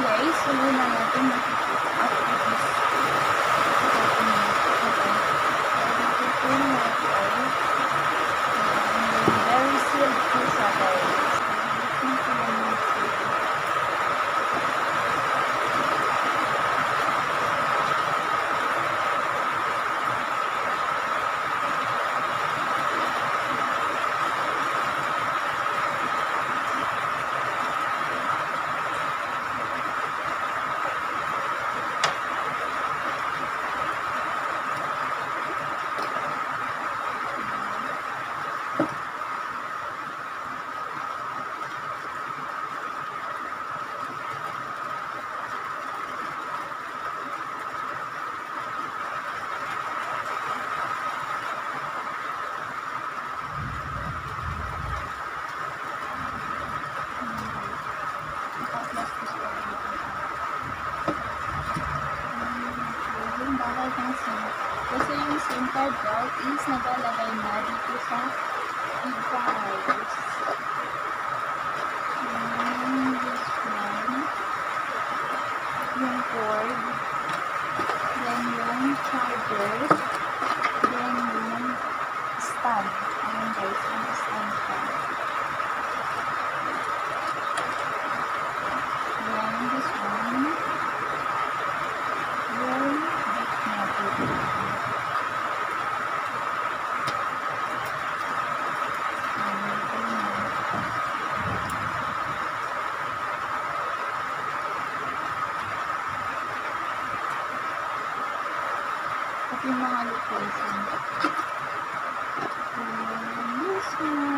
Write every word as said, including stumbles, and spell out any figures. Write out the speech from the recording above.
Anyways, huwag na natin makikita after this. Ito yung Wi-Fi. Very sealed po siya guys. Looking for the new seal. Kasi yung SIM card daw is nagalagay na dito sa device. And this one, yung cord, then yung charger, then yung stand. Ayan guys, yung stand siya. Then this one, yung back natin. At yung mga location. And this one.